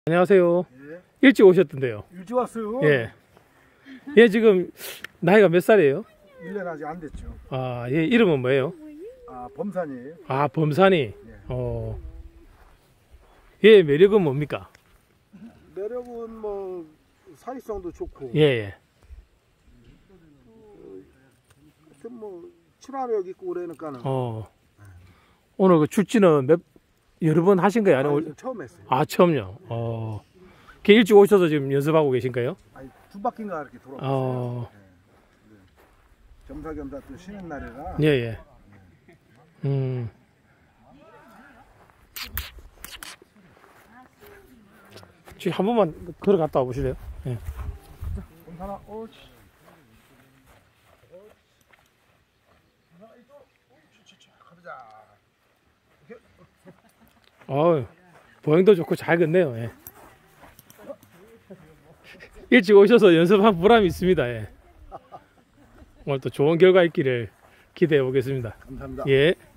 안녕하세요. 예. 일찍 오셨던데요. 일찍 왔어요. 예. 예, 지금 나이가 몇 살이에요? 1년 아직 안 됐죠. 아, 예, 이름은 뭐예요? 아, 범산이에요. 아, 범산이. 예. 예, 매력은 뭡니까? 매력은 뭐 사익성도 좋고. 예, 예. 하여튼 뭐 친화력 있고 그러니까는. 오늘 그 출지는 여러 번 하신 거예요? 아니면 처음 했어요. 아, 처음요. 이렇게 일찍 오셔서 지금 연습하고 계신가요? 아니, 두 바퀴인가 이렇게 돌아왔어요. 예. 네. 겸사겸사 또 쉬는 날이라. 예, 예. 지금 한 번만 걸어갔다 와 보실래요? 예. 범산아, 옳지. 보행도 좋고 잘 걷네요. 예. 일찍 오셔서 연습한 보람이 있습니다. 예. 오늘 또 좋은 결과 있기를 기대해 보겠습니다. 감사합니다. 예.